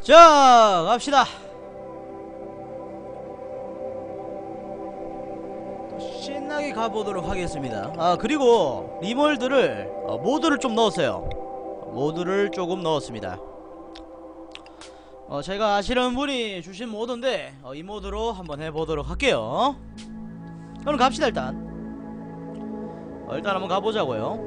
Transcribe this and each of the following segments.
자, 갑시다. 신나게 가보도록 하겠습니다. 아, 그리고 리몰드를 모드를 좀 넣었어요. 모드를 조금 넣었습니다. 제가 아시는 분이 주신 모드인데 이 모드로 한번 해보도록 할게요. 그럼 갑시다. 일단 한번 가보자고요.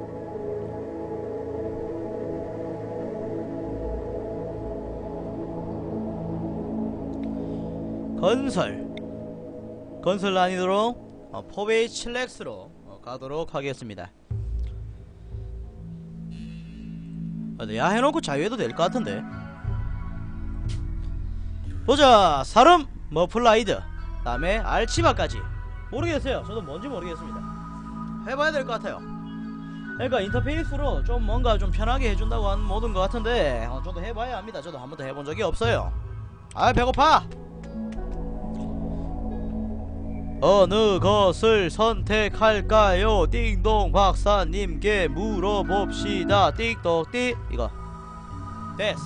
건설 난이도로 4웨이 칠렉스로 가도록 하겠습니다. 야, 해놓고 자유해도 될 것 같은데. 보자. 사름 머플라이드 다음에 알치바까지 모르겠어요. 저도 뭔지 모르겠습니다. 해봐야 될 것 같아요. 그러니까 인터페이스로 좀 뭔가 좀 편하게 해준다고 하는 모든 것 같은데 저도 해봐야 합니다. 저도 한 번도 해본 적이 없어요. 아, 배고파. 어느 것을 선택할까요? 띵동 박사님께 물어봅시다. 띵동띵. 이거 됐어.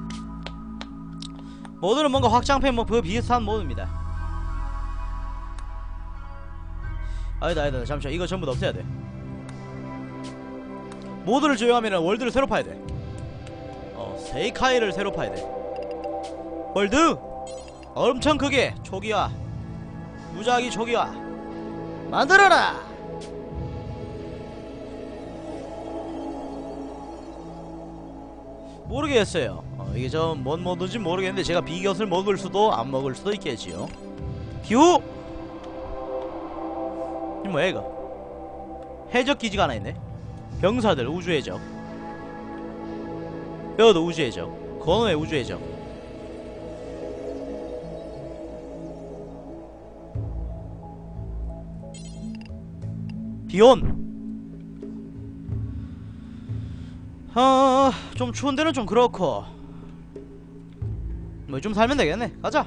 모드는 뭔가 확장팩 뭐 그 비슷한 모드입니다. 아니다 잠시만, 이거 전부 다 없애야 돼. 모드를 제외하면 월드를 새로 파야 돼. 세이카이를 새로 파야 돼. 월드 엄청 크게 초기화, 무작위 초기화 만들어라. 모르겠어요. 이게 좀 뭔 모드인지 모르겠는데 제가 비곁을 먹을 수도 안 먹을 수도 있겠지요. 기후! 이 뭐야 이거? 해적기지가 하나 있네. 병사들 우주해적. 여도 우주해적. 건호의 우주해적. 비온! 좀 추운 데는 좀 그렇고 뭐 좀 살면 되겠네. 가자.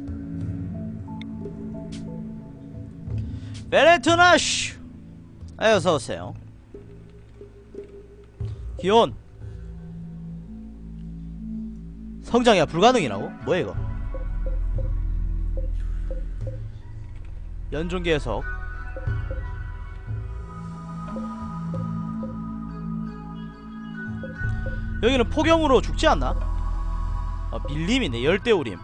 베레트나쉬 어서오세요. 기온 성장이야 불가능이라고? 뭐야 이거? 연중계석 여기는 폭염으로 죽지 않나? 밀림이네. 열대우림.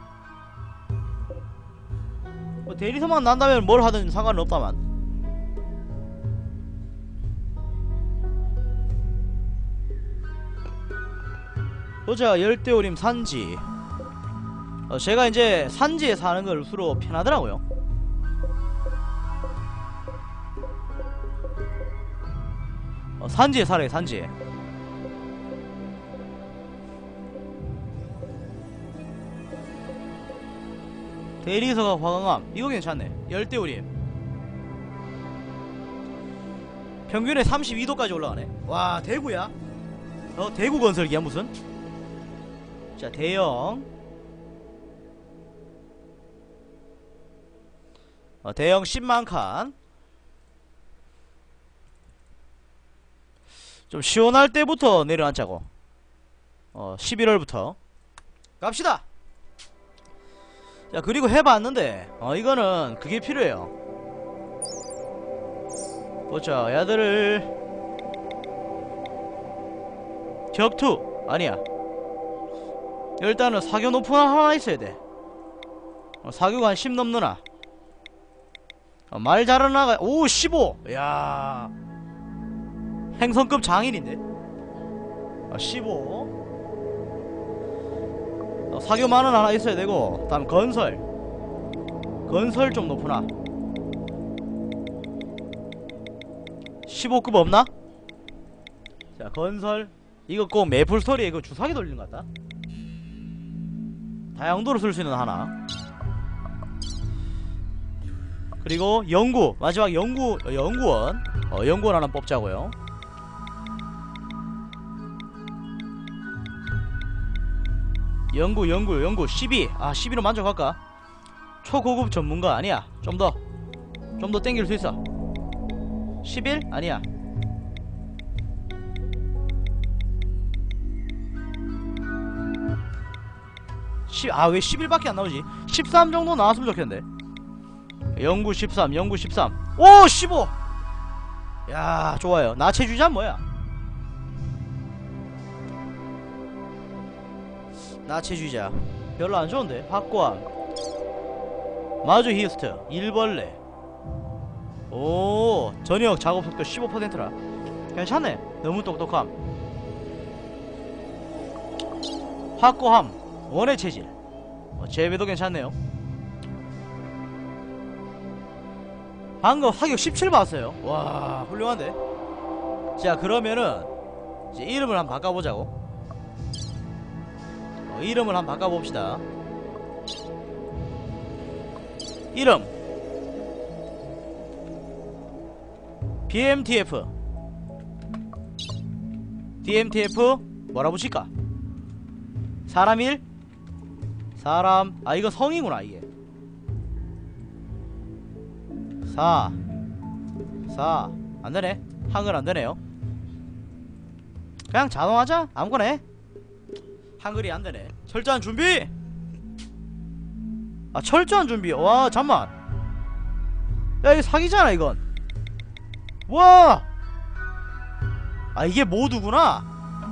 뭐 대리석만 난다면 뭘 하든 상관은 없다만. 보자. 열대우림 산지. 제가 이제 산지에 사는 걸 주로 편하더라고요. 산지에 살아요. 산지에. 대리석과 화강암 이거 괜찮네. 열대우림 평균에 32도까지 올라가네. 와, 대구야? 대구 건설기야 무슨? 자, 대형 대형 10만칸. 좀 시원할 때부터 내려앉자고. 11월부터 갑시다. 자, 그리고 해봤는데 이거는 그게 필요해요. 보자. 야들을 격투 아니야. 일단은 사교 높은 하나 있어야 돼. 사교가 한 10 넘느나. 말 잘하는 아가. 오, 15. 야, 행성급 장인인데. 15. 사교 만원 하나 있어야 되고. 다음 건설 좀 높으나. 15급 없나? 자, 건설 이거 꼭 메이플스토리에 그 주사기 돌리는 것 같다. 다양도로 쓸 수 있는 하나. 그리고 연구 마지막 연구원 연구원 하나 뽑자고요. 연구 12. 아, 12로 만족할까? 초고급 전문가 아니야. 좀 더 땡길 수 있어. 11? 아니야. 왜 11밖에 안 나오지? 13 정도 나왔으면 좋겠는데. 영구 13, 영구 13. 오 15. 야 좋아요. 나체주의자 뭐야? 나체주의자 별로 안 좋은데. 박고함, 마주 히스트, 일벌레. 오 전역 작업 속도 15%라 괜찮네. 너무 똑똑함. 확고함, 원의 체질. 재배도 괜찮네요. 방금 사격 17 봤어요. 와 훌륭한데. 자 그러면은 이제 이름을 한번 바꿔보자고. 이름을 한번 바꿔봅시다. 이름 BMTF. DMTF 뭐라 붙일까? 사람 1? 사람 이거 성이구나. 이게 4 안되네. 한글 안되네요. 그냥 자동하자. 아무거나 해. 한글이 안되네. 철저한 준비. 철저한 준비. 와 잠만. 야 이거 사기잖아 이건. 와 이게 모두구나.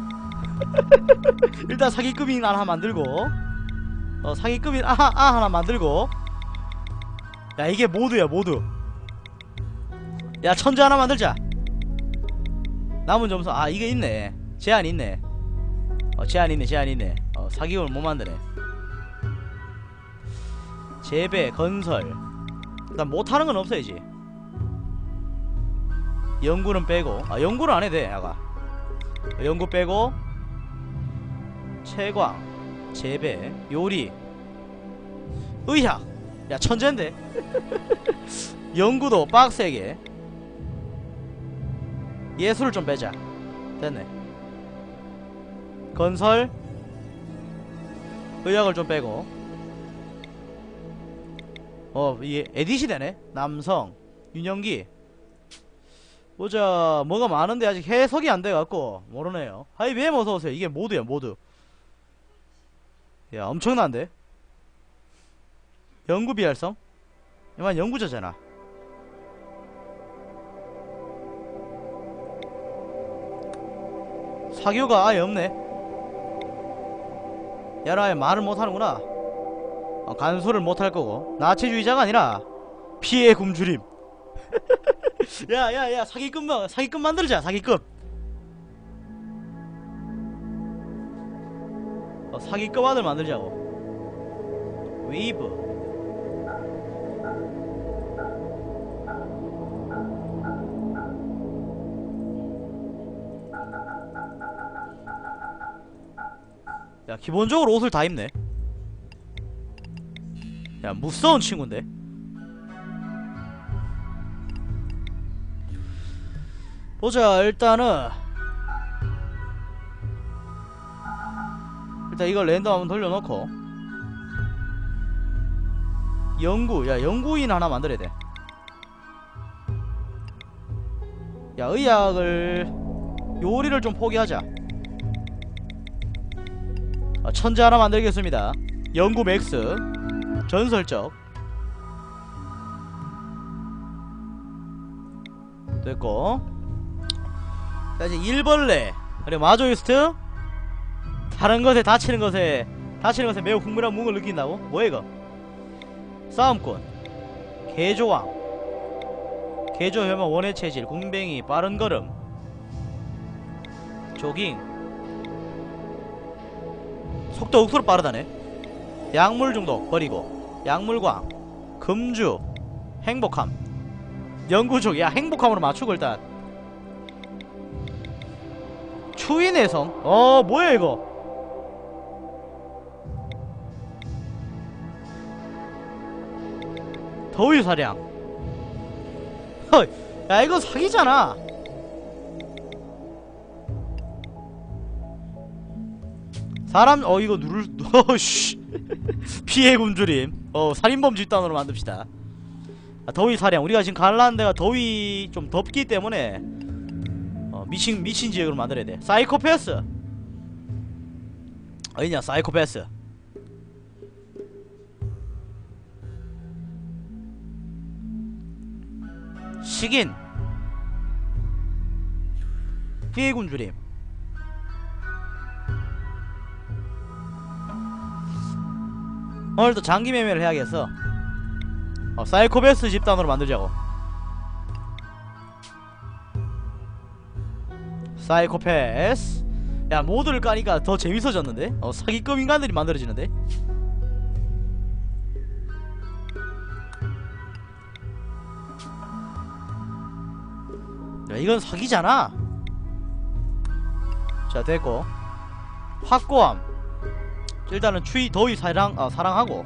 일단 사기급인 하나 만들고, 사기급인 하나 만들고. 야 이게 모두야 모두. 야 천재 하나 만들자. 남은 점수 이게 있네. 제한 있네. 제한 있네. 사기급을 못 만드네. 재배, 건설. 일단 못하는 건 없어야지. 연구는 빼고. 연구는 안 해도 돼. 연구 빼고. 채광, 재배, 요리, 의학. 야 천재인데. 연구도 빡세게. 예술을 좀 빼자. 됐네. 건설, 의학을 좀 빼고. 이게 에디시 되네. 남성, 윤영기. 보자. 뭐가 많은데 아직 해석이 안 돼갖고 모르네요. 하이비엠 어서오세요. 이게 모두야 모두. 야 엄청난데. 연구 비활성. 이만 연구자잖아. 사교가 아예 없네. 야라 아예 말을 못하는구나. 간소를 못할 거고. 나체주의자가 아니라 피해 굶주림. 야야야 사기급 만들자. 사기급. 사기급 아들 만들자고. 웨이브. 야 기본적으로 옷을 다 입네. 야 무서운 친구인데. 보자. 일단 이걸 랜덤 한번 돌려놓고. 연구인 하나 만들어야 돼. 야 의학을, 요리를 좀 포기하자. 천재 하나 만들겠습니다. 연구 맥스, 전설적. 됐고. 자 이제 일벌레 그리고 마조이스트. 다른 것에 다치는 것에 매우 흥분한 무을 느낀다고? 뭐야 이거? 싸움꾼, 개조왕, 개조혈망, 원의 체질, 궁뱅이, 빠른 걸음, 조깅, 속도 억수로 빠르다네. 약물 중독 버리고. 약물광, 금주, 행복함, 연구족. 야 행복함으로 맞추고. 일단 추인의 성. 뭐야 이거. 더위사냥. 야 이거 사기잖아. 사람 이거 피해 굶주림. 살인범 집단으로 만듭시다. 더위사냥. 우리가 지금 갈라는 데가 더위 좀 덥기 때문에 미친 지역으로 만들어야 돼. 사이코패스 어디냐. 사이코패스. 식인 피해 굶주림. 오늘도 장기 매매를 해야겠어. 사이코패스 집단으로 만들자고. 사이코패스. 야, 모드를 까니까 더 재밌어졌는데? 사기급 인간들이 만들어지는데? 야, 이건 사기잖아. 자, 됐고. 확고함. 일단은 추위, 더위 사랑하고.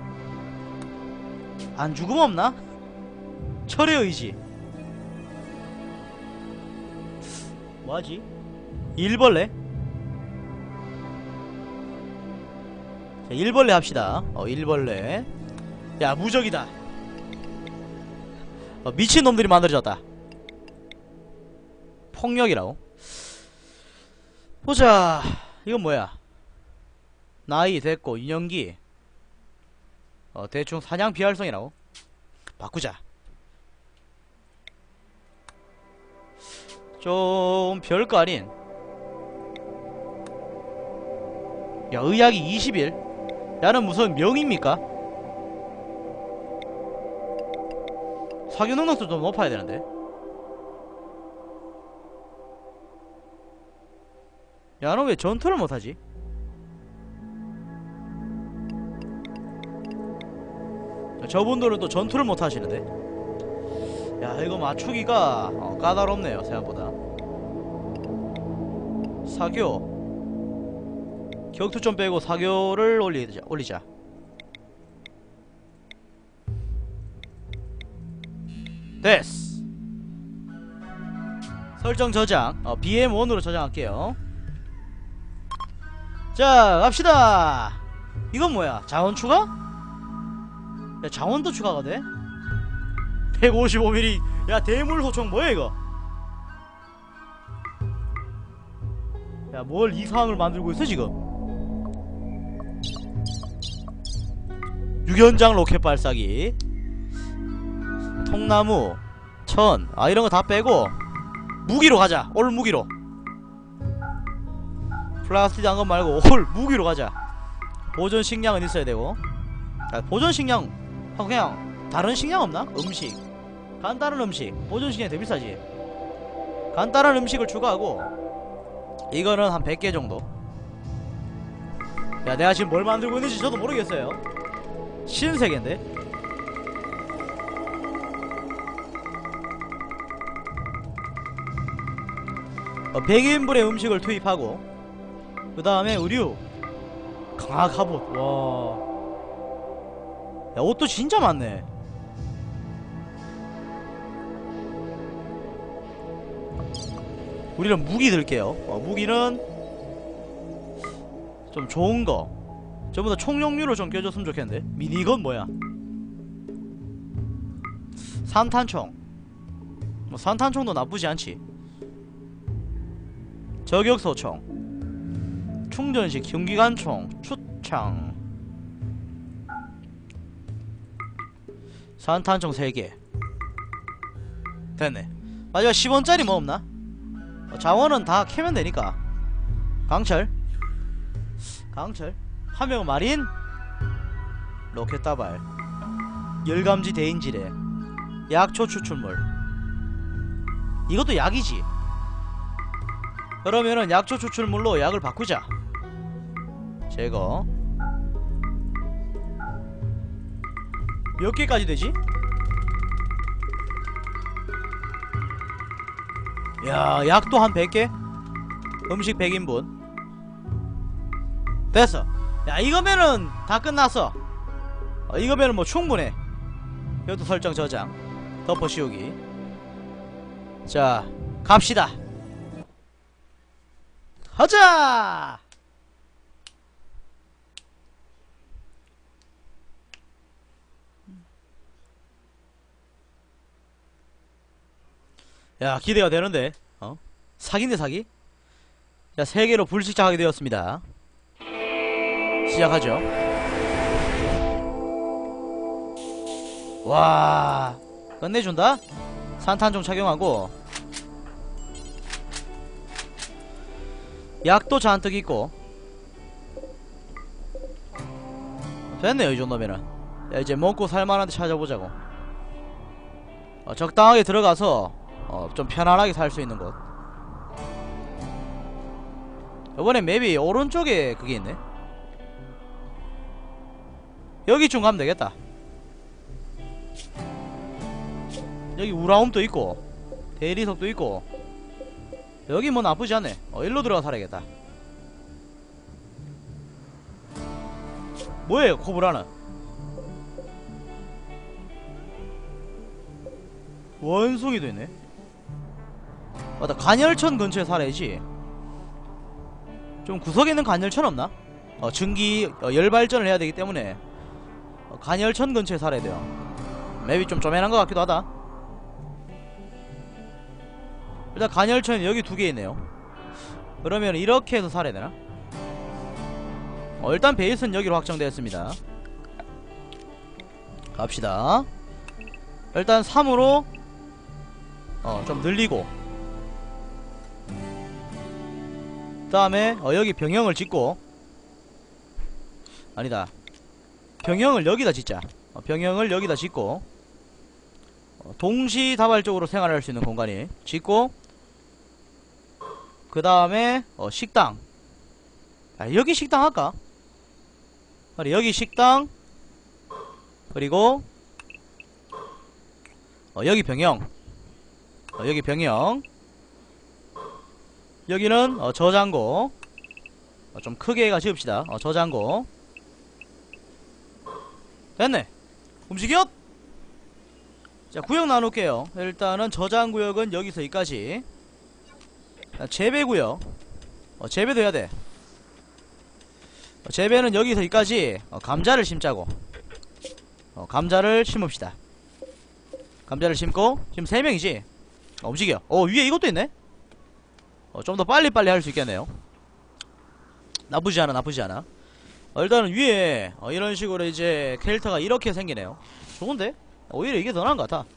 안 죽음 없나? 철의 의지. 뭐하지? 일벌레? 자, 일벌레 합시다. 일벌레. 야, 무적이다. 미친놈들이 만들어졌다. 폭력이라고? 보자. 이건 뭐야? 나이 됐고 인연기. 대충 사냥 비활성이라고? 바꾸자. 좀 별거 아닌. 야, 의학이 20일? 야는 무슨 명입니까? 사교 능력도 좀 높아야 되는데. 야, 너 왜 전투를 못하지? 저분들은 또 전투를 못하시는데. 야, 이거 맞추기가 까다롭네요, 생각보다. 사교 격투 좀 빼고 사교를 올리자. 됐어. 설정 저장. BM1으로 저장할게요. 자, 갑시다. 이건 뭐야? 자원 추가? 야, 자원도 추가가 돼? 155mm. 야, 대물소총 뭐야 이거? 야, 뭘 이상을 만들고 있어 지금? 유견장 로켓 발사기. 통나무, 천. 이런거 다 빼고 무기로 가자. 올 무기로. 플라스틱 한것 말고 올 무기로 가자. 보존 식량은 있어야 되고. 보존 식량 그냥 다른 식량 없나? 음식, 간단한 음식. 보존 식량이 더 비싸지. 간단한 음식을 추가하고. 이거는 한 100개 정도. 야, 내가 지금 뭘 만들고 있는지 저도 모르겠어요. 신세계인데. 100인분의 음식을 투입하고, 그 다음에 의류. 강화 갑옷. 와. 야, 옷도 진짜 많네. 우리는 무기 들게요. 무기는 좀 좋은거. 전부 다 총용류로 좀 껴줬으면 좋겠는데. 미니건 뭐야? 산탄총. 산탄총도 나쁘지 않지. 저격소총, 충전식, 경기관총, 추창. 산탄총 3개. 됐네. 마지막 10원짜리 뭐 없나? 자원은 다 캐면 되니까. 강철. 한 명은 마린. 로켓 다발. 열감지 대인지뢰. 약초 추출물. 이것도 약이지. 그러면은 약초 추출물로 약을 바꾸자. 제거. 몇 개까지 되지? 야, 약도 한 100개? 음식 100인분. 됐어. 야, 이거면은 다 끝났어. 이거면은 뭐 충분해. 이것도 설정 저장. 덮어 씌우기. 자, 갑시다. 가자! 야, 기대가 되는데. 사기인데 사기? 자, 3개로 불시착하게 되었습니다. 시작하죠. 와, 끝내준다? 산탄총 착용하고 약도 잔뜩 있고 됐네요. 이 정도면은. 야, 이제 먹고 살만한 데 찾아보자고. 적당하게 들어가서 좀 편안하게 살 수 있는 곳. 이번에 맵이 오른쪽에 그게 있네. 여기쯤 가면 되겠다. 여기 우라움도 있고 대리석도 있고 여기 뭐 나쁘지 않네. 일로 들어가 살아야겠다. 뭐예요 코브라는? 원숭이도 있네. 맞다, 간열천 근처에 살아야지. 좀 구석에 있는 간열천 없나? 증기 열발전을 해야 되기 때문에 간열천 근처에 살아야 돼요. 맵이 좀 쪼매난 것 같기도 하다. 일단 간열천이 여기 두 개 있네요. 그러면 이렇게 해서 살아야 되나? 일단 베이스는 여기로 확정되었습니다. 갑시다. 일단 3으로 좀 늘리고 그 다음에 여기 병영을 짓고 아니다, 병영을 여기다 짓자. 병영을 여기다 짓고 동시다발적으로 생활할 수 있는 공간이 짓고 그 다음에 식당. 여기 식당 할까? 그래, 여기 식당 그리고 여기 병영. 여기 병영. 여기는 저장고. 좀 크게 해가 지읍시다. 저장고. 됐네. 움직여! 자, 구역 나눌게요. 일단은 저장구역은 여기서 여기까지. 재배구역. 재배도 해야돼. 재배는 여기서 여기까지. 감자를 심자고. 감자를 심읍시다. 감자를 심고 지금 3명이지. 움직여. 위에 이것도 있네. 좀 더 빨리빨리 할 수 있겠네요. 나쁘지 않아, 나쁘지 않아. 일단은 위에 이런 식으로 이제 캐릭터가 이렇게 생기네요. 좋은데? 오히려 이게 더 나은 것 같아.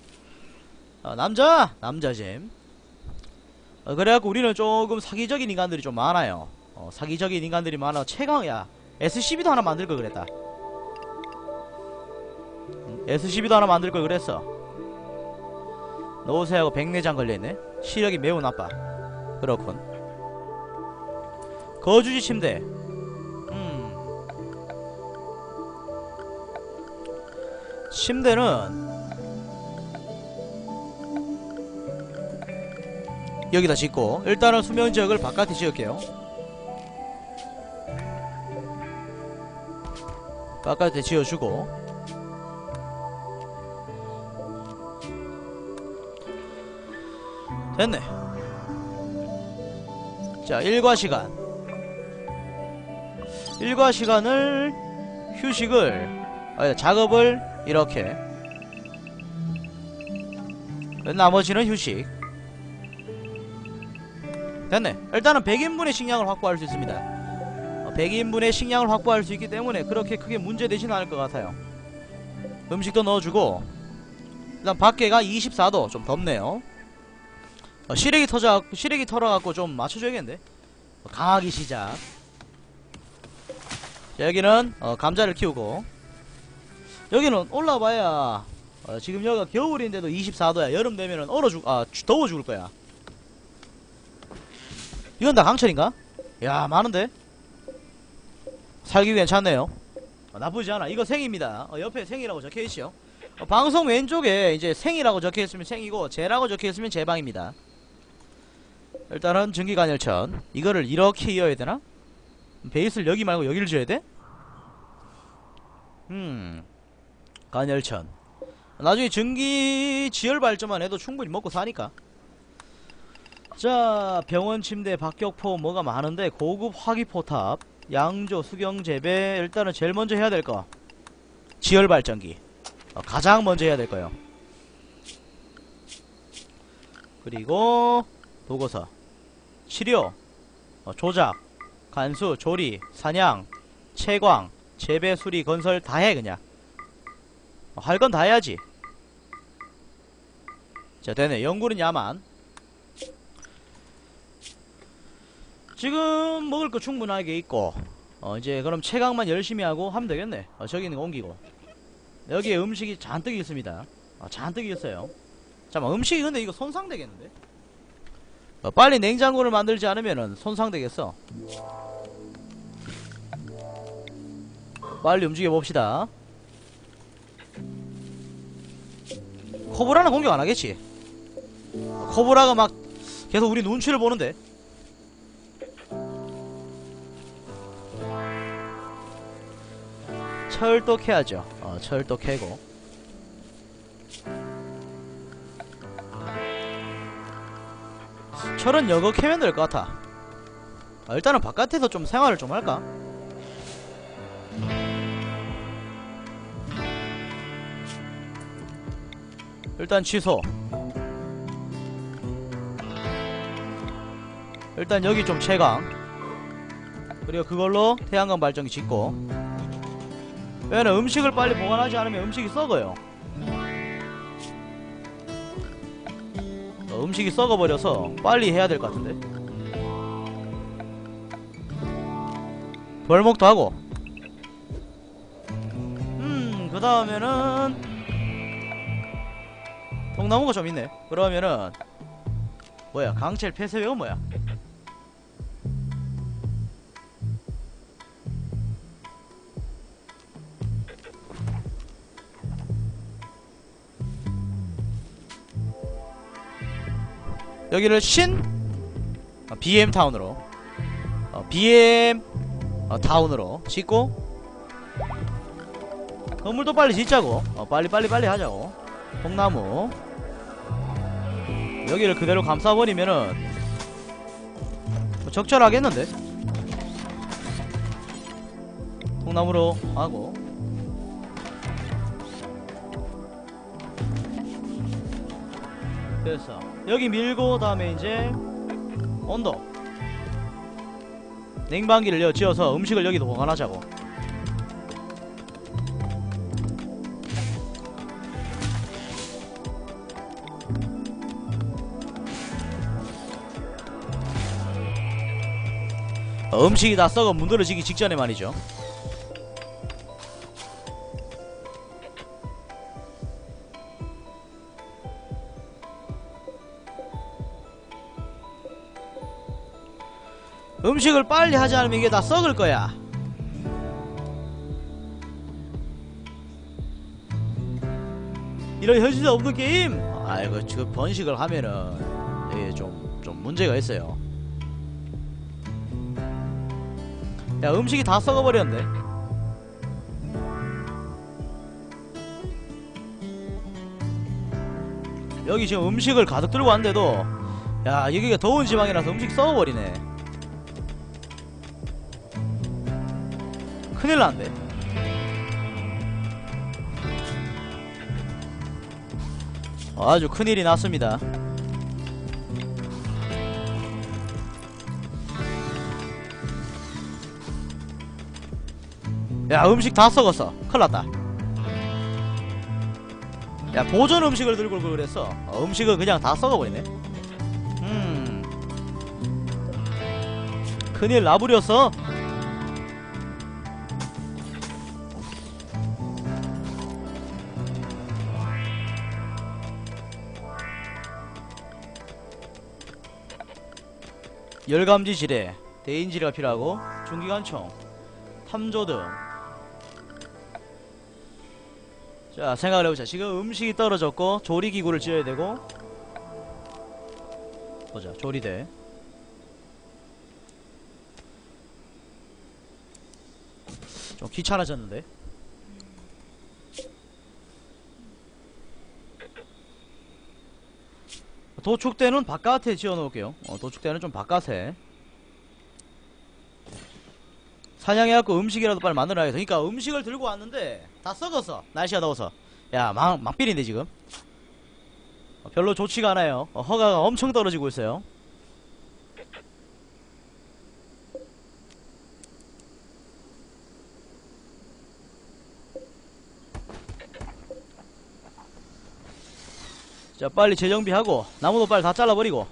남자잼. 그래갖고 우리는 조금 사기적인 인간들이 좀 많아요. 사기적인 인간들이 많아. 최강이야. SCB도 하나 만들 걸 그랬다. SCB도 하나 만들 걸 그랬어. 노쇠하고 백내장 걸려있네. 시력이 매우 나빠. 그렇군. 거주지 침대. 침대는 여기다 짓고 일단은 수면지역을 바깥에 지을게요. 바깥에 지어주고 됐네. 자, 일과 시간. 일과 시간을 휴식을 작업을 이렇게 나머지는 휴식. 됐네. 일단은 100인분의 식량을 확보할 수 있습니다. 100인분의 식량을 확보할 수 있기 때문에 그렇게 크게 문제되지는 않을 것 같아요. 음식도 넣어주고 일단 밖에가 24도 좀 덥네요. 시래기 털어갖고 좀 맞춰줘야겠는데. 강하기 시작. 자, 여기는 감자를 키우고 여기는 올라와봐야 지금 여기가 겨울인데도 24도야 여름 되면은 더워 죽을 거야. 이건 다 강철인가? 야, 많은데? 살기 괜찮네요. 나쁘지 않아. 이거 생입니다. 옆에 생이라고 적혀있죠. 방송 왼쪽에 이제 생이라고 적혀있으면 생이고 제라고 적혀있으면 제방입니다. 일단은 증기간열천. 이거를 이렇게 이어야 되나? 베이스를 여기 말고 여기를 지어야 돼? 간열천. 나중에 증기 지열 발전만 해도 충분히 먹고 사니까. 자, 병원 침대, 박격포 뭐가 많은데 고급 화기포탑, 양조, 수경재배. 일단은 제일 먼저 해야 될 거 지열 발전기. 가장 먼저 해야 될 거요. 그리고 도고서, 치료, 조작, 간수, 조리, 사냥, 채광, 재배, 수리, 건설 다 해 그냥. 할 건 다 해야지. 자, 되네. 연구는 야만. 지금 먹을 거 충분하게 있고, 이제 그럼 채광만 열심히 하고 하면 되겠네. 저기 있는 거 옮기고. 여기에 음식이 잔뜩 있습니다. 잔뜩 있어요. 잠깐만, 음식이 근데 이거 손상되겠는데? 빨리 냉장고를 만들지 않으면은 손상되겠어. 빨리 움직여 봅시다. 코브라는 공격 안 하겠지? 코브라가 막 계속 우리 눈치를 보는데. 철도 캐야죠. 철도 캐고. 철은 여거 캐면 될 것 같아. 일단은 바깥에서 좀 생활을 좀 할까? 일단 취소. 일단 여기 좀 채광. 그리고 그걸로 태양광 발전기 짓고. 왜냐면 음식을 빨리 보관하지 않으면 음식이 썩어요. 음식이 썩어버려서 빨리 해야 될 것 같은데. 벌목도 하고. 그 다음에는 통나무가 좀 있네. 그러면은 뭐야, 강철 폐쇄벽은 뭐야? 여기를 BM 타운으로 BM 타운으로 짓고, 건물도 빨리 짓자고. 빨리 하자고. 통나무 여기를 그대로 감싸버리면은 적절하겠는데? 통나무로 하고. 됐어. 여기 밀고, 다음에 이제 온도 냉방기를 지어서 음식을 여기도 보관하자고. 음식이 다 썩어 문드러지기 직전에 말이죠. 음식을 빨리 하지 않으면 이게 다 썩을 거야. 이런 현실에 없는 게임. 아이고, 지금 번식을 하면은 이게 좀 문제가 있어요. 야, 음식이 다 썩어버렸는데. 여기 지금 음식을 가득 들고 왔는데도, 야, 여기가 더운 지방이라서 음식 썩어버리네. 큰일 났네. 아주 큰일이 났습니다. 야, 음식 다 썩었어. 큰일났다. 야, 보존 음식을 들고 그랬어. 음식은 그냥 다 썩어버리네. 큰일 나부렸어. 열감지 지뢰, 대인지뢰가 필요하고, 중기관총, 탐조등. 자, 생각을 해보자. 지금 음식이 떨어졌고 조리기구를 지어야 되고. 보자, 조리대. 좀 귀찮아졌는데. 도축대는 바깥에 지어놓을게요. 도축대는 좀 바깥에. 사냥해갖고 음식이라도 빨리 만들어야겠다. 그러니까 음식을 들고 왔는데 다 썩었어. 날씨가 더워서. 야, 막빌인데 지금. 별로 좋지가 않아요. 허가가 엄청 떨어지고 있어요. 자, 빨리 재정비하고 나무도 빨리 다 잘라버리고.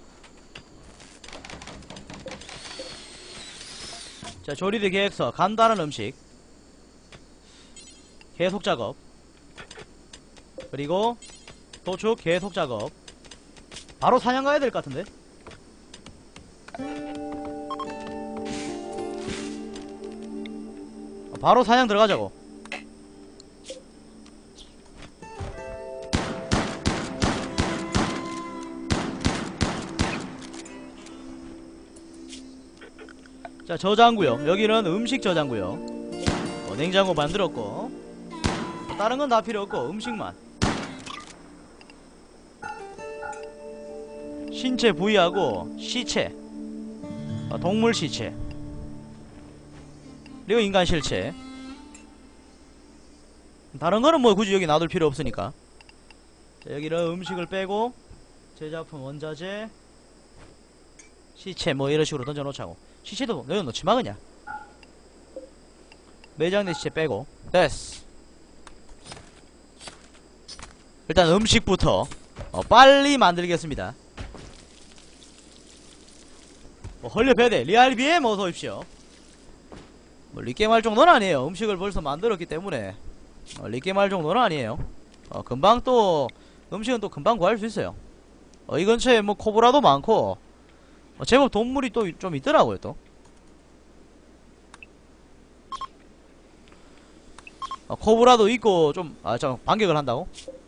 자, 조리대 계획서, 간단한 음식, 계속 작업, 그리고 도축 계속 작업. 바로 사냥 가야 될 것 같은데. 바로 사냥 들어가자고. 자, 저장구역. 여기는 음식 저장구역. 냉장고 만들었고, 다른 건 다 필요 없고 음식만. 신체 부위하고 시체, 동물 시체, 그리고 인간 실체. 다른 거는 뭐 굳이 여기 놔둘 필요 없으니까. 자, 여기는 음식을 빼고 제작품, 원자재, 시체 뭐 이런 식으로 던져 놓자고. 시체도 여기 넣지 마 그냥. 매장된 시체 빼고. 됐어. 일단 음식부터 빨리 만들겠습니다. 헐레베데 리알비엠 어서 오십시오. 리게임할 정도는 아니에요. 음식을 벌써 만들었기 때문에 리게임할 정도는 아니에요. 금방 또 음식은 또 금방 구할 수 있어요. 이 근처에 뭐 코브라도 많고 제법 동물이 또 좀 있더라고요. 또 코브라도 있고 좀 잠깐 반격을 한다고?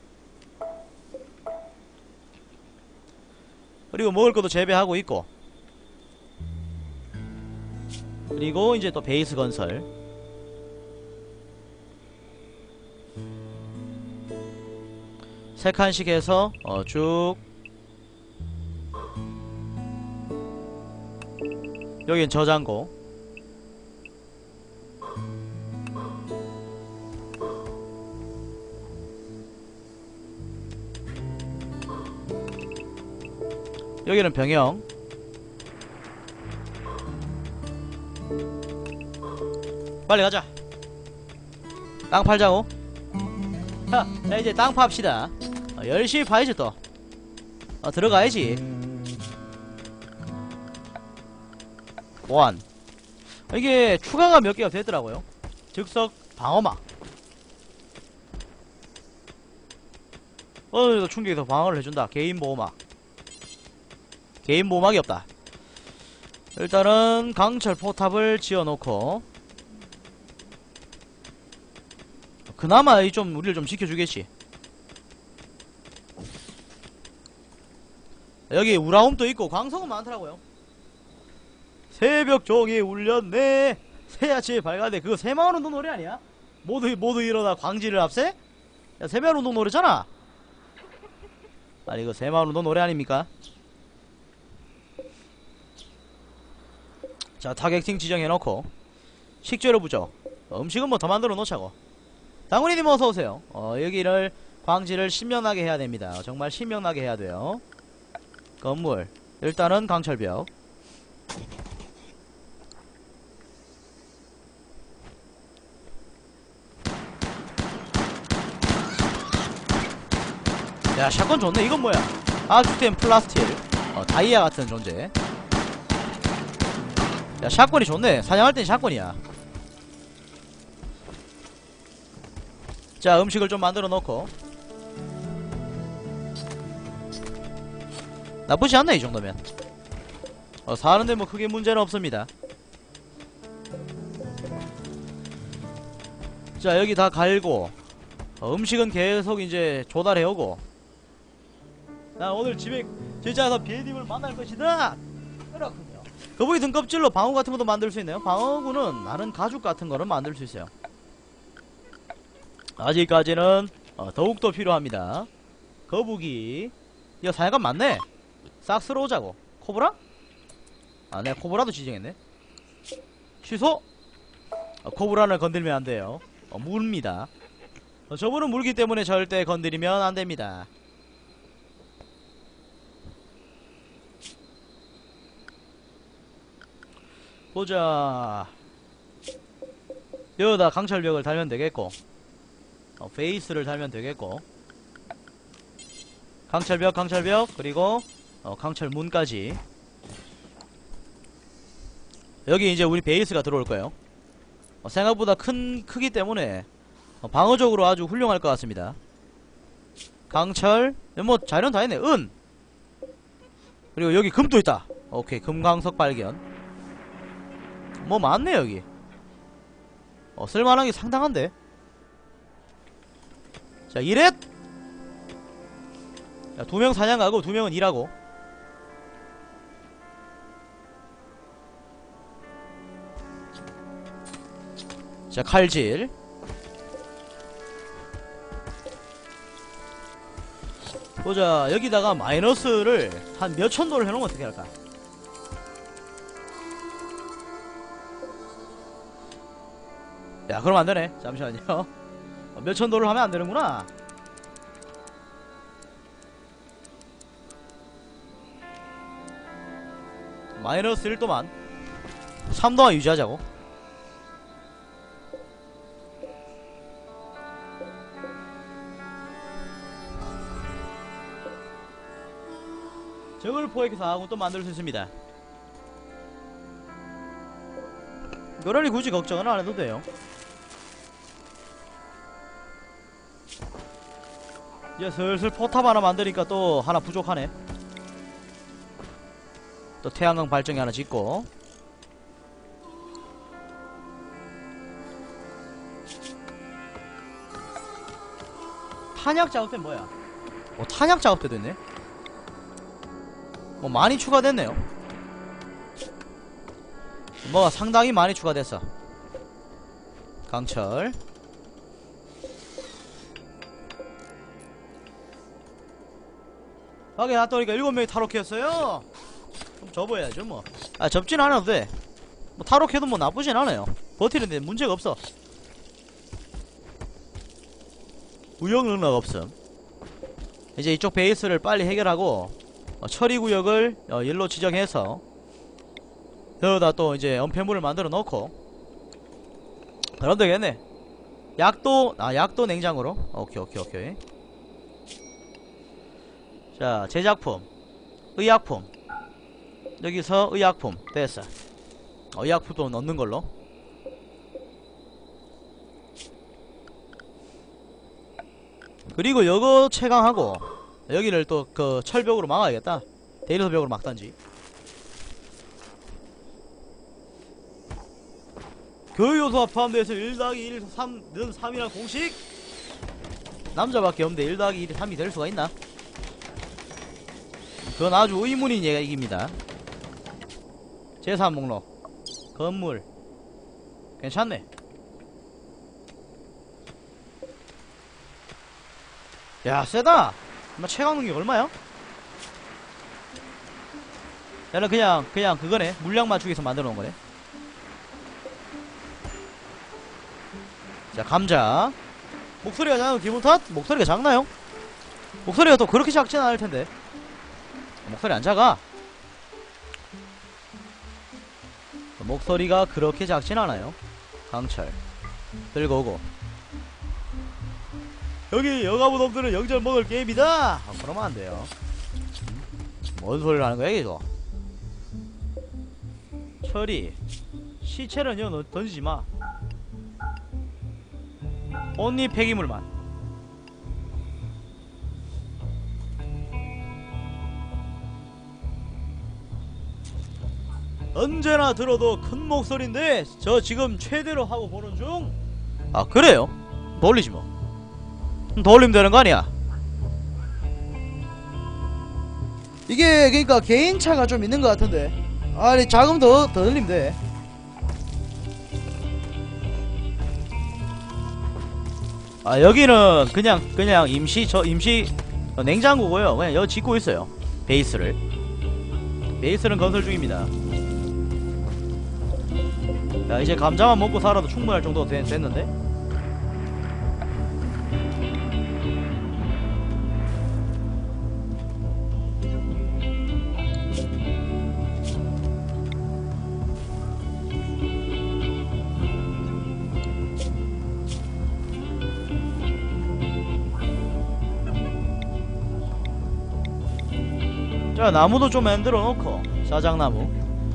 그리고 먹을 것도 재배하고 있고. 그리고 이제 또 베이스 건설. 세 칸씩 해서 쭉. 여긴 저장고. 여기는 병영. 빨리 가자. 땅 팔자고. 자, 이제 땅 팝시다. 열심히 파야지 또. 들어가야지. 보안. 이게 추가가 몇 개가 됐더라고요. 즉석 방어막. 이거 충격에서 방어를 해준다. 개인 보호막. 개인 보호막이 없다. 일단은 강철 포탑을 지어놓고, 그나마 좀 우리를 좀 지켜주겠지. 여기 우라움도 있고 광석은 많더라고요. 새벽 종이 울렸네, 새아침이 밝았네. 그거 새마을운동 노래 아니야? 모두 일어나 광지를 앞세? 야, 새마을운동 노래잖아. 아니 이거 새마을운동 노래 아닙니까? 자, 타겟팅 지정해놓고 식재료 부족. 음식은 뭐 더 만들어 놓자고. 당군이님 어서오세요. 여기를 광지를 신명나게 해야 됩니다. 정말 신명나게 해야 돼요. 건물 일단은 강철벽. 야, 샷건 좋네. 이건 뭐야? 아주템 플라스틸, 다이아 같은 존재. 야, 샷건이 좋네. 사냥할 땐 샷건이야. 자, 음식을 좀 만들어 놓고. 나쁘지 않네 이 정도면. 사는데 뭐 크게 문제는 없습니다. 자, 여기 다 갈고 음식은 계속 이제 조달해오고. 난 오늘 집에 진짜 가서 비에님을 만날 것이다. 그렇군요. 거북이 등껍질로 방어 같은 것도 만들 수 있네요. 방어구는 다른 가죽 같은 거를 만들 수 있어요. 아직까지는 더욱더 필요합니다. 거북이. 이거 사냥감 많네. 싹 쓸어오자고. 코브라? 내가 코브라도 지정했네. 취소. 코브라를 건들면 안돼요. 물입니다. 저분은 물기 때문에 절대 건드리면 안됩니다. 보자. 여기다 강철벽을 달면 되겠고, 베이스를 달면 되겠고, 강철벽 강철벽 그리고 강철문까지. 여기 이제 우리 베이스가 들어올 거예요. 생각보다 크기 때문에 방어적으로 아주 훌륭할 것 같습니다. 강철 뭐 자이런 다 했네. 은 그리고 여기 금도 있다. 오케이 금광석 발견. 뭐 많네 여기. 쓸만한 게 상당한데. 자 이렛. 자 2명 사냥 가고 2명은 일하고. 자 칼질. 보자 여기다가 마이너스를 한 몇천 도를 해놓으면 어떻게 할까? 야 그럼 안되네. 잠시만요. 몇천 도를 하면 안되는구나. 마이너스 1도만 3도만 유지하자고. 저걸 포획해서 하고 또 만들 수 있습니다. 그러니 굳이 걱정은 안 해도 돼요. 이제 슬슬 포탑 하나 만드니까 또 하나 부족하네. 또 태양광 발전기 하나 짓고. 탄약 작업대 뭐야? 탄약 작업대도 있네. 많이 추가됐네요. 뭐가 상당히 많이 추가됐어. 강철. 하긴 놨더니까 7명이 탈옥했어요. 그럼 접어야죠 뭐. 접진 않아도 돼. 탈옥해도 뭐 나쁘진 않아요. 버티는데 문제가 없어. 우영 능력 없음. 이제 이쪽 베이스를 빨리 해결하고 처리구역을 일로 지정해서 여기다 또 이제 은폐물을 만들어 놓고 그럼 되겠네. 약도 냉장고로. 오케이. 자 제작품 의약품. 여기서 의약품 됐어. 의약품도 넣는 걸로. 그리고 요거 채광하고 여기를 또 그 철벽으로 막아야겠다. 데일러 벽으로 막던지. 그 요소가 포함되어서 1-1, 3는 3이란 공식. 남자밖에 없는데 1-1이 3이 될 수가 있나? 그건 아주 의문인 얘기입니다. 재산 목록 건물 괜찮네. 야 세다. 채광 능력 얼마야? 얘는 그냥 그거네. 물량 맞추기 위해서 만들어 놓은 거네. 자 감자. 목소리가 작나요 기분 탓? 목소리가 작나요? 목소리가 또 그렇게 작진 않을 텐데. 목소리 안 작아. 목소리가 그렇게 작진 않아요. 강철 들고 오고. 여기 여가부 놈들은 영절 먹을 게임이다. 그러면 안 돼요. 뭔 소리를 하는 거야 이거. 처리. 시체는 여 던지지 마. 온리 폐기물만. 언제나 들어도 큰 목소리인데 저 지금 최대로 하고 보는 중. 그래요? 더 올리지 뭐. 더 올리면 되는 거 아니야? 이게 그니까 개인차가 좀 있는 것 같은데. 아니 자금 더 늘리면 돼. 여기는 그냥 임시 냉장고고요. 그냥 여기 짓고 있어요. 베이스는 건설 중입니다. 야 이제 감자만 먹고 살아도 충분할 정도 됐는데. 자, 나무도 좀 만들어 놓고. 사장나무,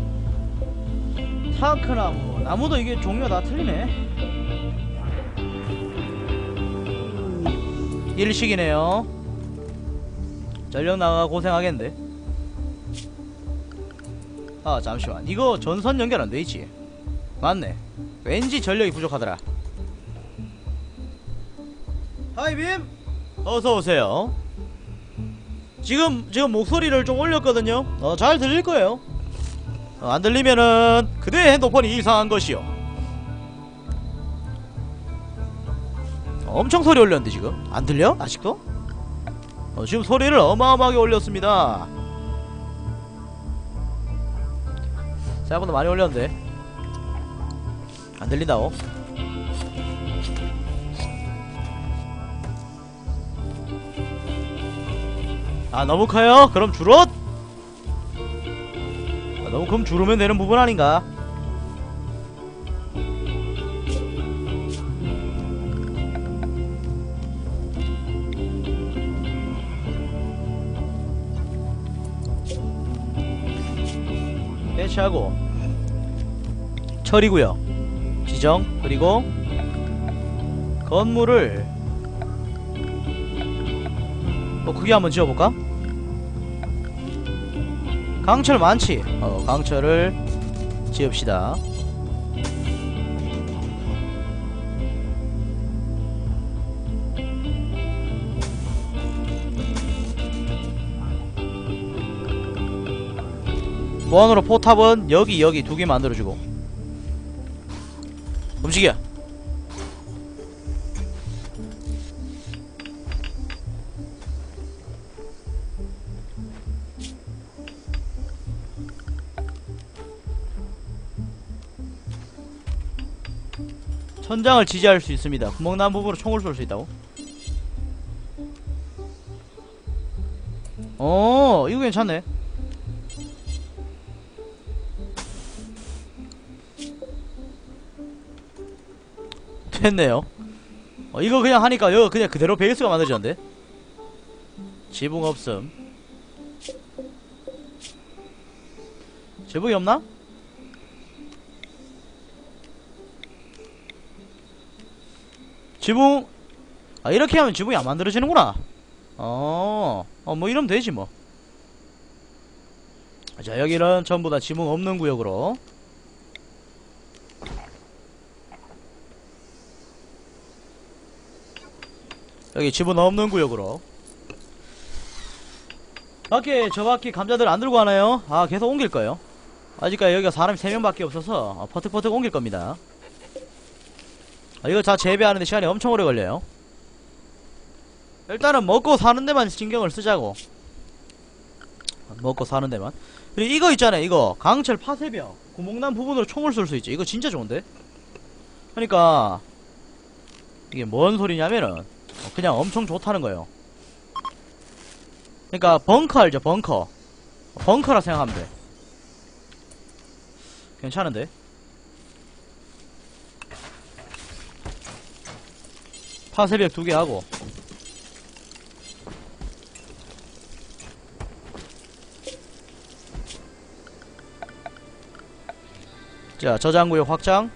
타크나무. 나무도 이게 종류가 다 틀리네. 일식이네요. 전력 나가 고생하겠는데. 아, 잠시만. 이거 전선 연결 안 돼있지? 맞네. 왠지 전력이 부족하더라. 하이빔! 어서오세요. 지금 목소리를 좀 올렸거든요. 잘 들릴거예요. 안 들리면은 그대의 핸드폰이 이상한 것이요. 엄청 소리 올렸는데 지금 안 들려? 아직도? 지금 소리를 어마어마하게 올렸습니다. 생각보다 많이 올렸는데 안 들린다고? 아, 너무 커요? 그럼 줄어? 너무 그럼 줄으면 되는 부분 아닌가? 배치하고 처리구역 지정. 그리고 건물을 크게 한번 지어볼까? 강철 많지? 강철을 지읍시다. 무한으로 포탑은 여기 두 개 만들어주고. 움직여. 천장을 지지할 수 있습니다. 구멍 난 부분으로 총을 쏠 수 있다고? 이거 괜찮네. 됐네요. 이거 그냥 하니까 여기 그냥 그대로 베이스가 만들어졌는데? 지붕 없음. 지붕이 없나? 지붕. 이렇게 하면 지붕이 안 만들어지는구나. 뭐 이러면 되지 뭐. 자, 여기는 전부 다 지붕 없는 구역으로. 여기 지붕 없는 구역으로. 저 밖에 감자들 안 들고 가나요? 계속 옮길 거예요. 아직까지 여기가 사람이 3명밖에 없어서 퍼뜩퍼뜩 옮길 겁니다. 이거 다 재배하는데 시간이 엄청 오래 걸려요. 일단은 먹고 사는 데만 신경을 쓰자고. 먹고 사는 데만. 그리고 이거 있잖아요. 이거 강철 파쇄벽 구멍난 부분으로 총을 쏠 수 있지. 이거 진짜 좋은데? 그러니까 이게 뭔 소리냐면은 그냥 엄청 좋다는 거예요. 그러니까 벙커 알죠? 벙커라 생각하면 돼. 괜찮은데? 파쇄벽 2개 하고. 자, 저장구역 확장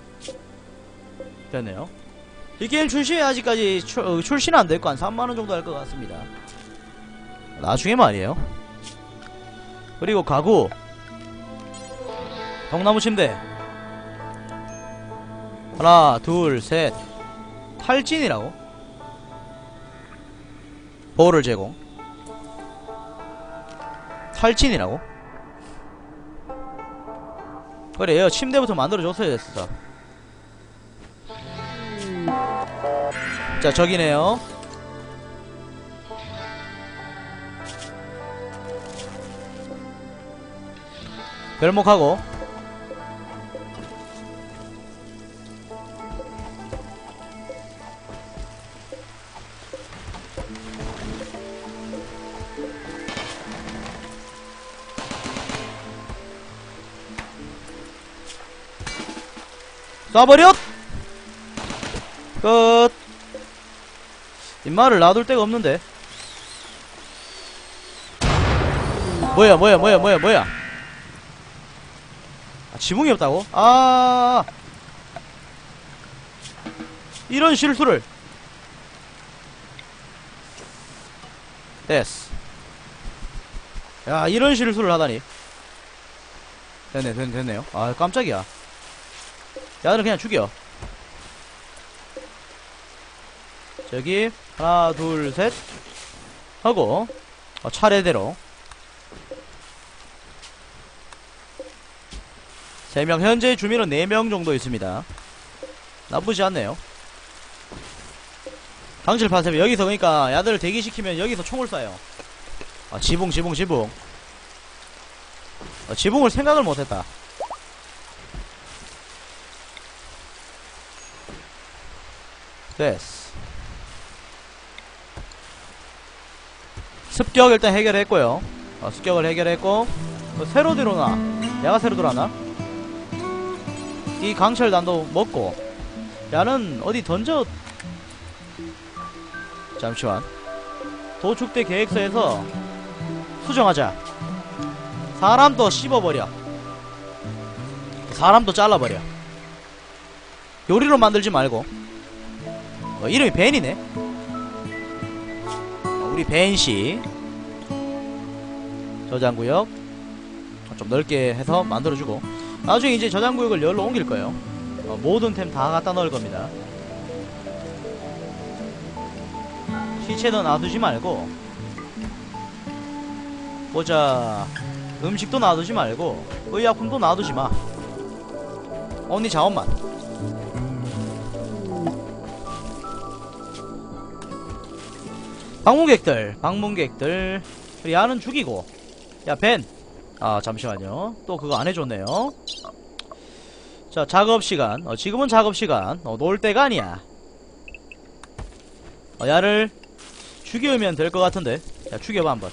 됐네요. 이 게임 출시에 아직까지 출시는 안 됐고 한 3만원 정도 할 것 같습니다. 나중에 말이에요. 그리고 가구 동나무 침대 하나 둘 셋. 탈진이라고? 보호를 제공. 탈진이라고? 그래요. 침대부터 만들어줬어야 됐어. 자, 저기네요. 별목하고. 쏴버렸! 끝. 임마를 놔둘 데가 없는데. 뭐야 아, 지붕이 없다고? 아 이런 실수를. 됐어. 야 이런 실수를 하다니. 됐네요. 아 깜짝이야. 야들 그냥 죽여. 저기 하나 둘 셋 하고 차례대로 3명. 현재 주민은 4명 정도 있습니다. 나쁘지 않네요. 강실 파셈 여기서 그러니까 야들을 대기시키면 여기서 총을 쏴요. 아 지붕 지붕을 생각을 못했다. 됐어. 습격 일단 해결했고요. 습격을 해결했고 새로 들어오나? 야가 새로 들어왔나? 이 강철단도 먹고. 야는 어디 던져. 잠시만. 도축대 계획서에서 수정하자. 사람도 씹어버려. 사람도 잘라버려. 요리로 만들지 말고. 이름이 벤이네. 우리 벤씨 저장구역 좀 넓게 해서 만들어주고, 나중에 이제 저장구역을 열로 옮길 거예요. 모든 템 다 갖다 넣을 겁니다. 시체도 놔두지 말고, 보자, 음식도 놔두지 말고, 의약품도 놔두지 마. 언니 자원만. 방문객들. 우리 야는 죽이고. 야 벤. 아 잠시만요. 또 그거 안 해줬네요. 자 작업시간. 지금은 작업시간. 놀 때가 아니야. 야를 죽이면 될 것 같은데. 야 죽여봐 한번.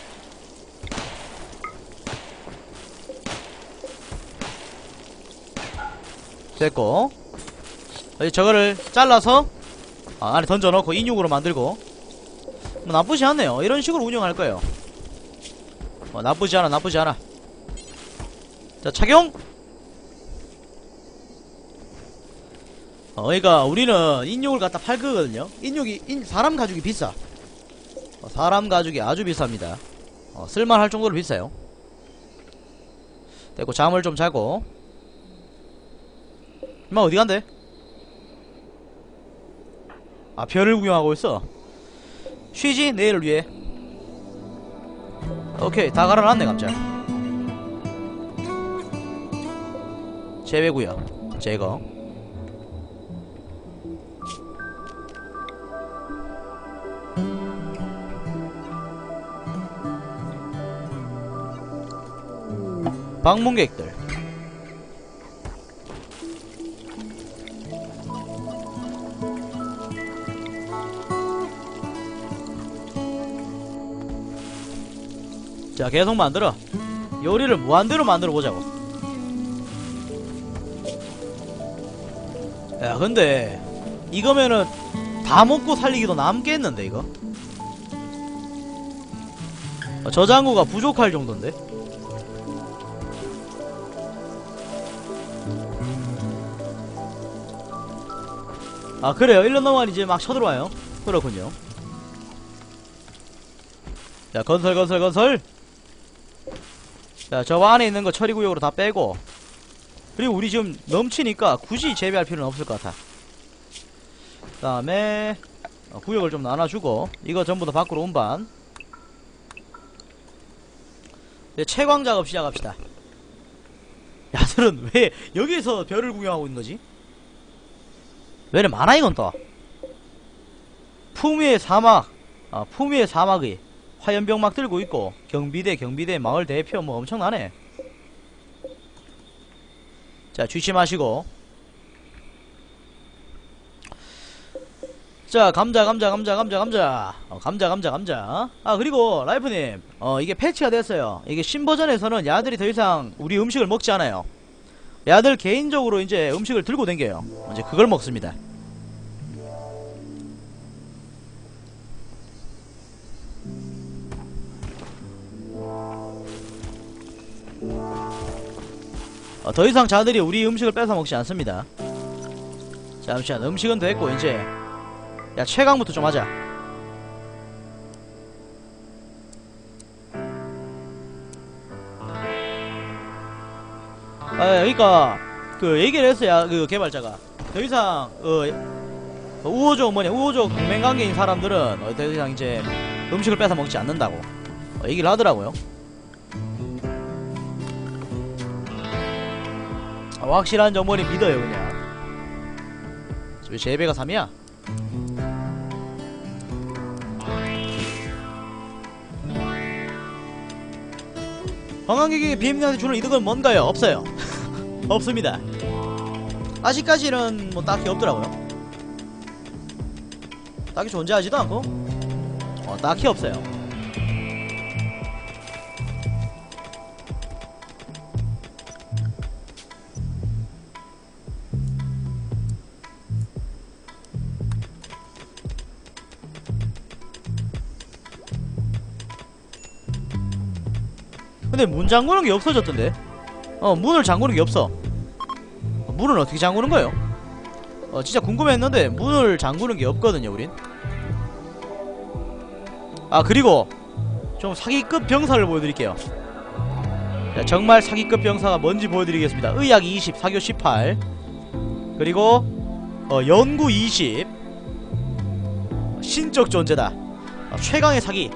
됐고, 저거를 잘라서 안에 던져놓고 인육으로 만들고. 뭐 나쁘지 않네요. 이런 식으로 운영할 거예요. 나쁘지 않아. 자 착용. 그러니까 우리는 인육을 갖다 팔 거거든요. 인육이 사람 가죽이 비싸. 사람 가죽이 아주 비쌉니다. 쓸만할 정도로 비싸요. 됐고, 잠을 좀 자고. 임마 어디 간대? 아 별을 구경하고 있어. 쉬지 내일을 위해. 오케이 다 갈아놨네 깜짝. 재배구역 제거. 방문객들. 자 계속 만들어. 요리를 무한대로 만들어 보자고. 야 근데 이거면은 다 먹고 살리기도 남겠는데 이거. 저장고가 부족할 정도인데. 아 그래요. 1년 넘어간 이제 막 쳐들어와요. 그렇군요. 자 건설. 자 저 안에 있는 거 처리구역으로 다 빼고. 그리고 우리 지금 넘치니까 굳이 재배할 필요는 없을 것 같아. 그 다음에 구역을 좀 나눠주고, 이거 전부 다 밖으로 운반. 이제 채광 작업 시작합시다. 야들은 왜 여기서 별을 구경하고 있는 거지? 왜 이래 많아 이건 또. 품위의 사막의 화염병 막 들고 있고, 경비대 마을 대표 뭐 엄청나네. 자 쥐치 마시고. 자 감자. 아 그리고 라이프님, 이게 패치가 됐어요. 이게 신버전에서는 야들이 더 이상 우리 음식을 먹지 않아요. 야들 개인적으로 이제 음식을 들고 댕겨요. 이제 그걸 먹습니다. 더 이상 자들이 우리 음식을 뺏어 먹지 않습니다. 잠시만, 음식은 됐고 이제 야, 최강부터 좀 하자. 그니까 그 얘기를 했어요. 그 개발자가 더 이상 우호적 우호적 동맹관계인 사람들은 더 이상 이제 음식을 뺏어 먹지 않는다고 얘기를 하더라고요. 확실한 정보니 믿어요 그냥. 왜 제 배가 3이야? 관광객이 비행기한테 주는 이득은 뭔가요? 없어요. 없습니다. 아직까지는 뭐 딱히 없더라고요. 딱히 존재하지도 않고 딱히 없어요. 근데 문 잠그는 게 없어졌던데? 문을 잠그는 게 없어. 문을 어떻게 잠그는 거예요? 진짜 궁금했는데 문을 잠그는 게 없거든요 우린. 아, 그리고 좀 사기급 병사를 보여드릴게요. 자, 정말 사기급 병사가 뭔지 보여드리겠습니다. 의학이 20, 사교 18, 그리고 연구 20, 신적 존재다. 최강의 사기.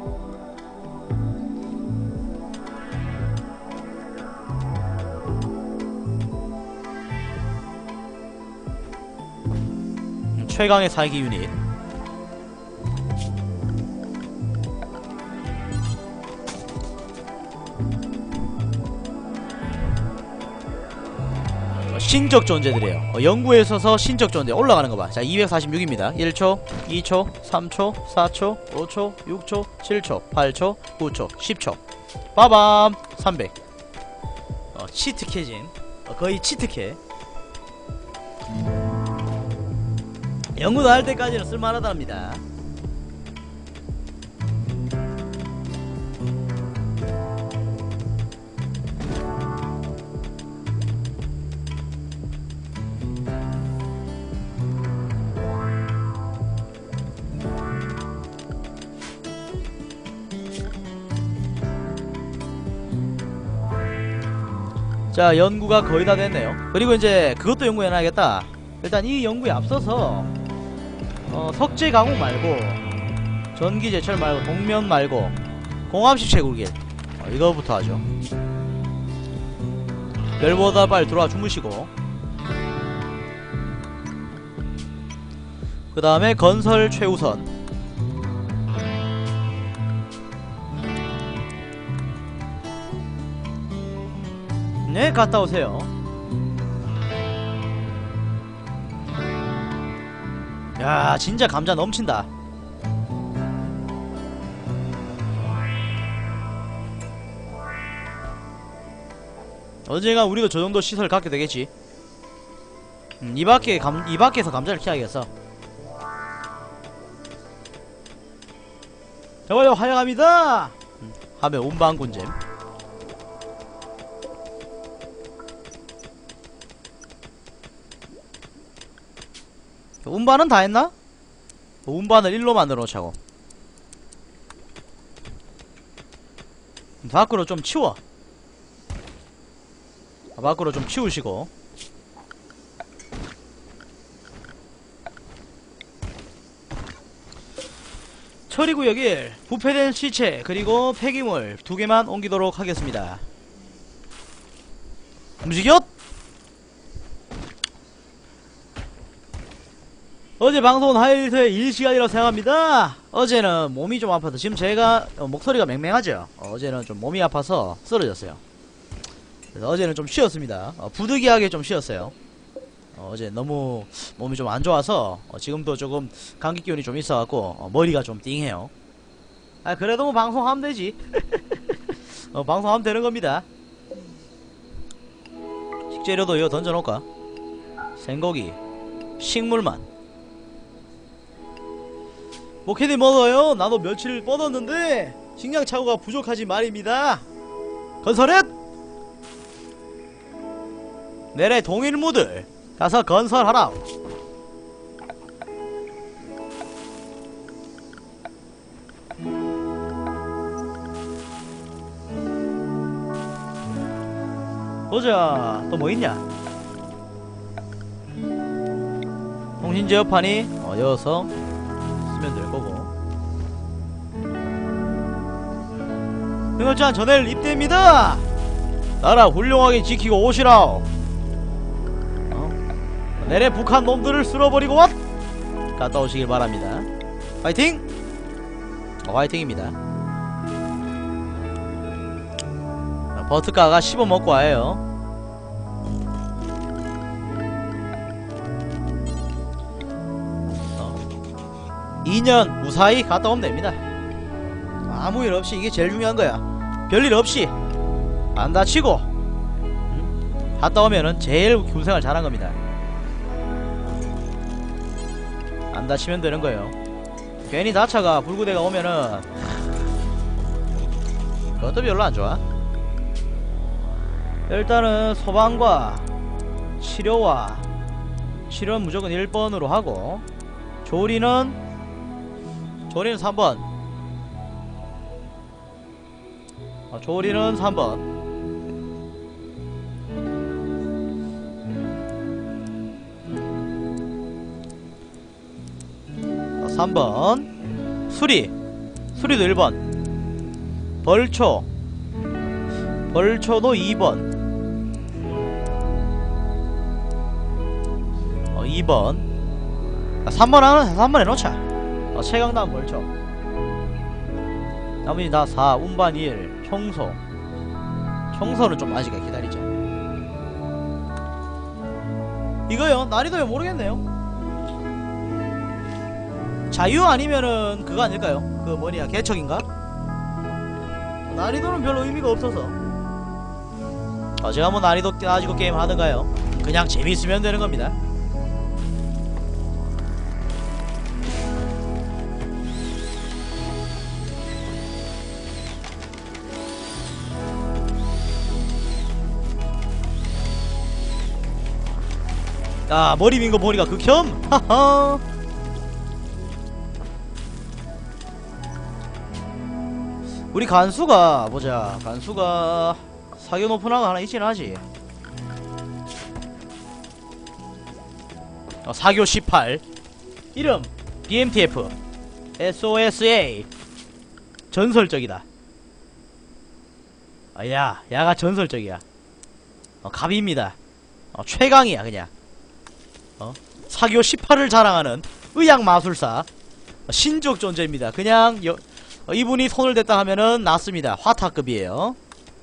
최강의 사기 유닛. 신적 존재들이에요. 연구에 있어서 신적 존재 올라가는 거 봐. 자, 246입니다. 1초, 2초, 3초, 4초, 5초, 6초, 7초, 8초, 9초, 10초. 빠밤! 300. 치트캐진. 거의 치트캐. 연구도 할 때까지는 쓸만하답니다. 자, 연구가 거의 다 됐네요. 그리고 이제 그것도 연구해놔야겠다. 일단 이 연구에 앞서서 석재 가공 말고 전기 제철 말고 동면 말고 공합식 채굴기 이거부터 하죠. 별보다 빨리 들어와 주무시고, 그 다음에 건설 최우선. 네, 갔다 오세요. 야, 진짜 감자 넘친다. 언젠가 우리도 저 정도 시설 갖게 되겠지. 이 밖에서 감자를 키워야겠어. 저걸로 환영합니다. 하면 운반군잼. 운반은 다 했나? 운반을 1로 만들어 놓자고. 밖으로 좀 치워. 밖으로 좀 치우시고. 처리구역 1 부패된 시체 그리고 폐기물 2개만 옮기도록 하겠습니다. 움직여! 어제 방송은 하이라이트의 1시간이라고 생각합니다. 어제는 몸이 좀 아파서, 지금 제가 목소리가 맹맹하죠. 어제는 좀 몸이 아파서 쓰러졌어요. 그래서 어제는 좀 쉬었습니다. 부득이하게 좀 쉬었어요. 어제 너무 몸이 좀 안 좋아서 지금도 조금 감기 기운이 좀 있어갖고 머리가 좀 띵해요. 아, 그래도 뭐 방송하면 되지. 방송하면 되는 겁니다. 식재료도 이거 던져놓을까? 생고기, 식물만. 모캐님 먹어요. 나도 며칠 뻗었는데 식량 차고가 부족하지 말입니다. 건설했! 내래 동일무들 가서 건설하라. 보자 또 뭐 있냐. 통신제어판이 여어서 쓰면 될 거고. 등을짠 전해를 입대입니다. 나라 훌륭하게 지키고 오시라오. 내래 북한 놈들을 쓸어버리고 왔. 갔다 오시길 바랍니다. 화이팅! 화이팅입니다. 버트가가 씹어먹고 와요. 2년 무사히 갔다 오면 됩니다. 아무 일 없이. 이게 제일 중요한 거야. 별일 없이 안 다치고 갔다 오면은 제일 군생활 잘한 겁니다. 안 다치면 되는 거예요. 괜히 다차가 불구대가 오면은 그것도 별로 안 좋아. 일단은 소방과 치료는 무조건 1번으로 하고, 조리는 3번. 조리는 3번. 3번. 수리도 1번. 벌초도 2번. 2번. 3번 해놓자. 최강단 벌초. 나머지 다 4. 운반 1. 청소는 좀 아직 기다리자. 이거요 난이도요 모르겠네요. 자유 아니면은 그거 아닐까요? 그 뭐냐 개척인가? 난이도는 별로 의미가 없어서 제가 뭐 난이도 따지고 게임 하던가요. 그냥 재밌으면 되는 겁니다. 아, 머리 민 거 보니까 극혐? 하하. 우리 간수가 보자. 간수가 사교 높은 아가 하나 있긴 하지. 사교 18. 이름 BMTF SOSA. 전설적이다. 야가 전설적이야. 갑입니다. 최강이야 그냥. 사교 18을 자랑하는 의학 마술사. 신적 존재입니다. 그냥 이분이 손을 댔다 하면은 낫습니다. 화타급이에요.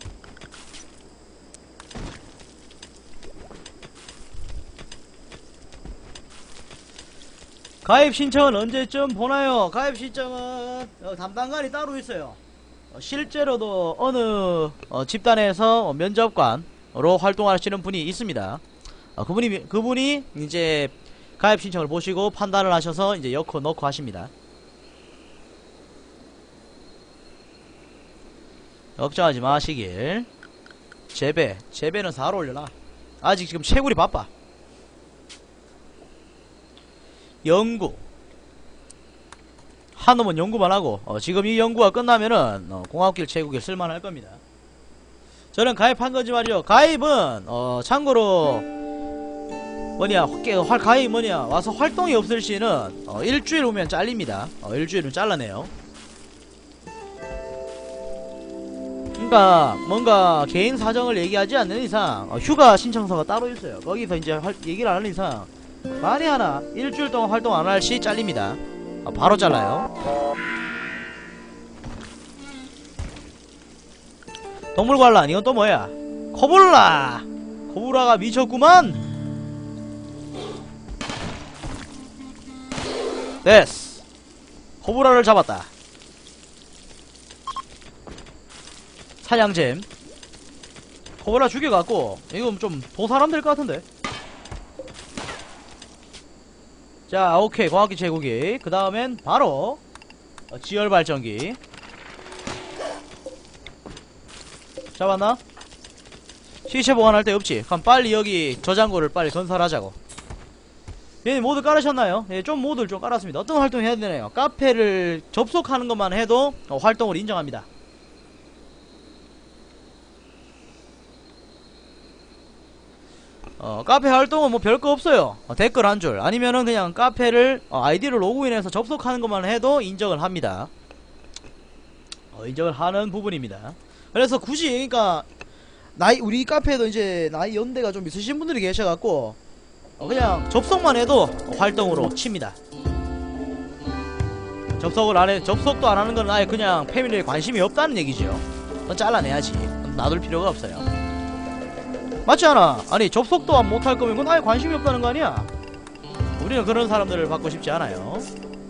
가입 신청은 언제쯤 보나요? 가입 신청은 담당관이 따로 있어요. 실제로도 어느 집단에서 면접관으로 활동하시는 분이 있습니다. 그분이 이제 가입 신청을 보시고 판단을 하셔서 이제 넣고 하십니다. 걱정하지 마시길. 재배는 4로 올려놔. 아직 지금 채굴이 바빠. 연구 한놈은 연구만 하고 지금 이 연구가 끝나면은 공학길 채굴길 쓸만할 겁니다. 저는 가입한 거지 말이요. 가입은 참고로 가입 와서 활동이 없을 시는 일주일 오면 잘립니다. 일주일은 잘라내요. 그러니까 뭔가 개인 사정을 얘기하지 않는 이상 휴가 신청서가 따로 있어요. 거기서 이제 얘기를 안 하는 이상 만에 하나 일주일 동안 활동 안 할 시 잘립니다. 바로 잘라요. 동물관람 이건 또 뭐야? 코브라가 미쳤구만. 됐어. 코브라를 잡았다. 사냥잼. 코브라 죽여갖고 이거 좀 도살하면 될 것 같은데. 자, 오케이. 광학기 제국이. 그 다음엔 바로 지열발전기. 잡았나? 시체 보관할 데 없지. 그럼 빨리 여기 저장고를 빨리 건설하자고. 얘네 모두 깔으셨나요? 예, 좀 모두를 좀 깔았습니다. 어떤 활동 해야 되나요? 카페를 접속하는 것만 해도 활동을 인정합니다. 카페 활동은 뭐 별거 없어요. 댓글 한 줄 아니면은 그냥 카페를 아이디를 로그인해서 접속하는 것만 해도 인정을 합니다. 인정을 하는 부분입니다. 그래서 굳이 그러니까 우리 카페에도 이제 나이 연대가 좀 있으신 분들이 계셔갖고 그냥 접속만 해도 활동으로 칩니다. 접속도 안 하는 건 아예 그냥 패밀리에 관심이 없다는 얘기죠. 그건 잘라내야지. 놔둘 필요가 없어요. 맞지 않아? 아니 접속도 못할 거면 그건 아예 관심이 없다는 거 아니야? 우리는 그런 사람들을 받고 싶지 않아요.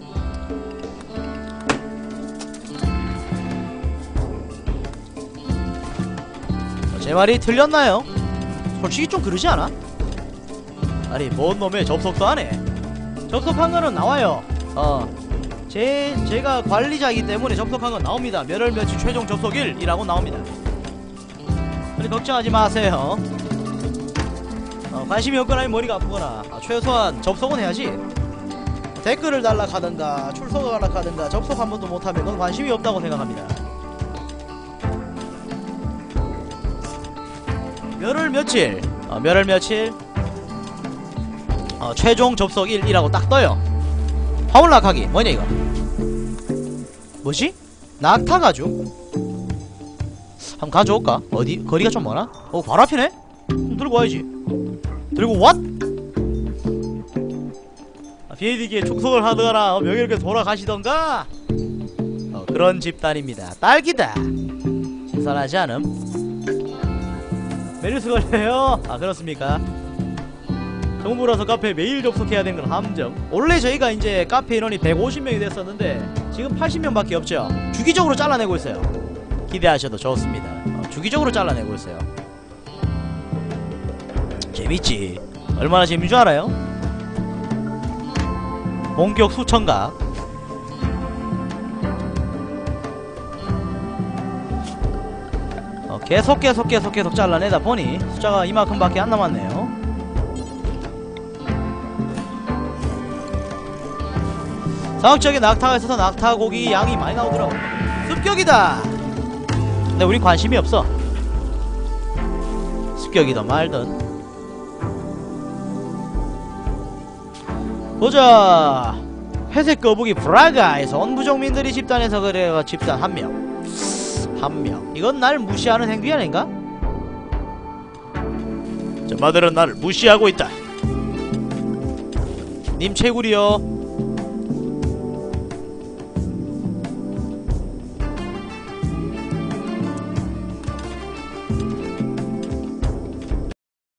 제 말이 틀렸나요? 솔직히 좀 그러지 않아? 아니 뭔 놈의 접속도 안해. 접속한 거는 나와요. 제가 관리자이기 때문에 접속한 건 나옵니다. 몇월 며칠 최종 접속일이라고 나옵니다. 그러니 걱정하지 마세요. 관심이 없거나 머리가 아프거나 최소한 접속은 해야지. 댓글을 달락하든가 출석을 달락하든가 접속 한 번도 못하면 그건 관심이 없다고 생각합니다. 몇월 며칠 최종 접속일이라고 딱 떠요. 화물 낙하기 뭐냐 이거? 뭐지? 낙타가죽? 한번 가져올까? 어디? 거리가 좀 멀나? 바로 앞이네? 그럼 들고 와야지. 들고 왓? 비행기에 축소를 하거나 명예롭게 돌아가시던가 그런 집단입니다. 딸기다. 신선하지 않음? 메르스 걸려요? 그렇습니까? 정부라서 카페에 매일 접속해야 되는 건 함정. 원래 저희가 이제 카페 인원이 150명이 됐었는데 지금 80명밖에 없죠. 주기적으로 잘라내고 있어요. 기대하셔도 좋습니다. 주기적으로 잘라내고 있어요. 재밌지. 얼마나 재밌는 줄 알아요? 본격 수천각. 계속 잘라내다 보니 숫자가 이만큼밖에 안 남았네요. 상업적인 낙타가 있어서 낙타 고기 양이 많이 나오더라고. 습격이다. 근데 우린 관심이 없어. 습격이든 말든. 보자. 회색 거북이 브라가에서 온 부족민들이 집단에서 그래가 집단 한 명. 이건 날 무시하는 행위 아닌가? 저마들은 나를 무시하고 있다. 님 채굴이요.